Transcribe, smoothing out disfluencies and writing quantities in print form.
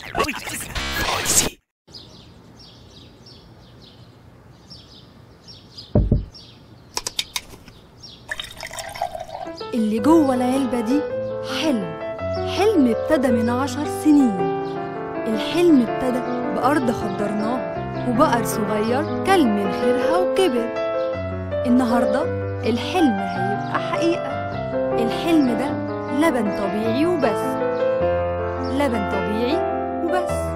اللي جوه العلبة دي حلم ابتدى من 10 سنين. الحلم ابتدى بأرض خضرناها وبقر صغير كل من خيرها وكبر. النهاردة الحلم هيبقى حقيقة. الحلم ده لبن طبيعي وبس. لبن طبيعي وبس.